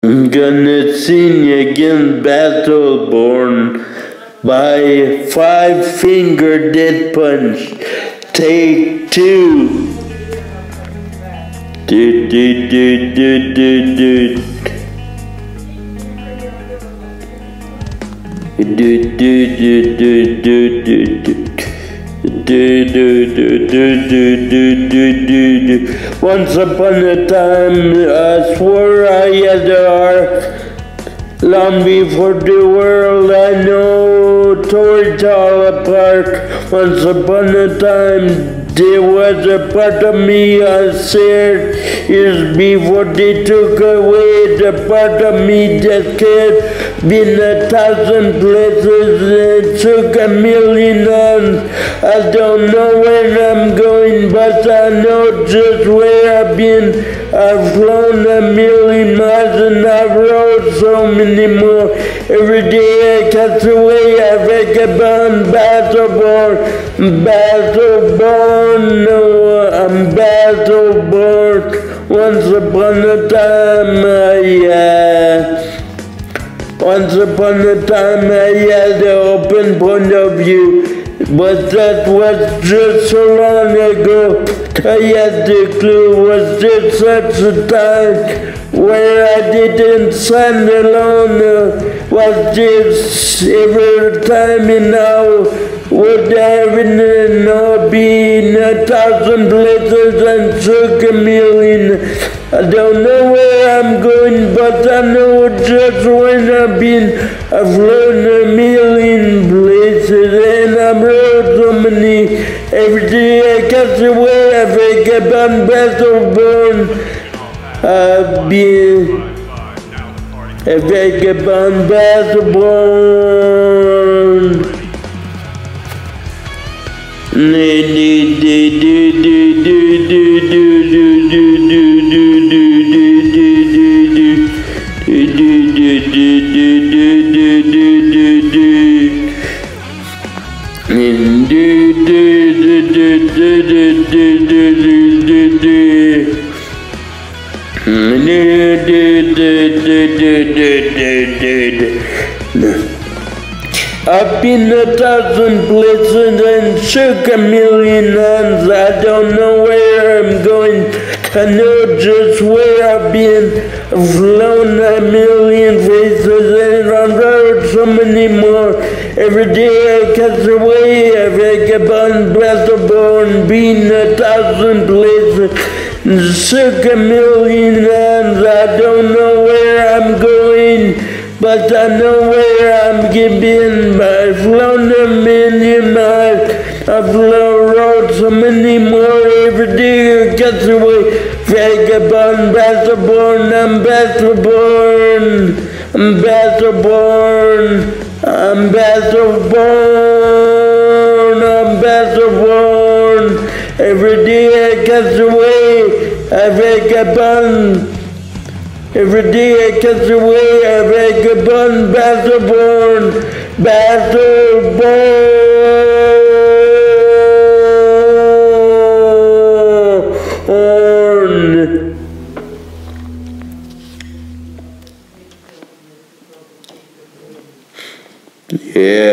I'm gonna sing again Battleborn by Five Finger Death Punch. Take two. Do do do do do do. Do do do do do do do. Once upon a time, I swore I had a heart. Long before the world I know tore it all apart. Once upon a time, there was a part of me I shared. Years before they took away the part of me that cared. Been 1,000 places and took 1,000,000 hands. I don't know where I'm going, but I know just where I've been. I've flown 1,000,000 miles and I've rode so many more. Every day I catch away, I vagabond, Battleborn, Battleborn, no, I'm Battleborn. Once upon a time I had an open point of view, but that was just so long ago. I had the clue, was there such a time where I didn't stand alone? Was this ever a time and now? Would heaven be in 1,000 places and took 1,000,000? I don't know where I'm going, but I know just when I've been. I've flown 1,000,000 places and I've rode so many. Every day I catch away, I vagabond, Battleborn. I've been a vagabond, Battleborn. I've been 1,000 places and shook 1,000,000 hands. I don't know where I'm going. I know just where I've been. I've flown 1,000,000 faces and I've heard so many more. Every day I catch away, a vagabond, Battleborn, been 1,000 places and shook 1,000,000 hands. I don't know where I'm going, but I know where I'm giving. I've flown 1,000,000 miles. I've rode so many more. Every day I catch away. Vagabond, Battleborn, I'm Battleborn. I'm Battleborn. I'm Battleborn. I'm Battleborn. Every day I catch away. I vagabond. Every day I catch away, I vagabond, Battleborn, Battleborn. Yeah.